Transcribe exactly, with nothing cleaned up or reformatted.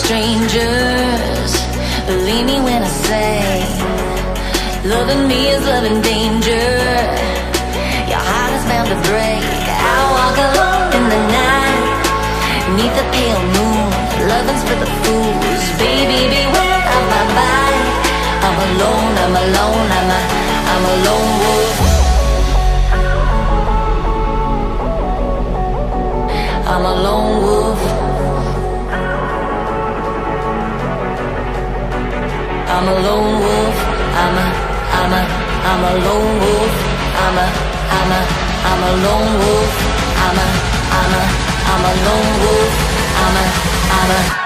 strangers. Believe me when I say, loving me is loving danger. Your heart is bound to break. I walk alone in the night, neath the pale moon, loving's for the fools. Baby, beware of my bite. I'm alone, I'm alone, I'm a, I'm a lone wolf. I'm a lone wolf. I'm a lone wolf. I'm a, I'm a, I'm a lone wolf. I'm a, I'm a, I'm a lone wolf. I'm a, I'm a, I'm a lone wolf. I'm a, I'm a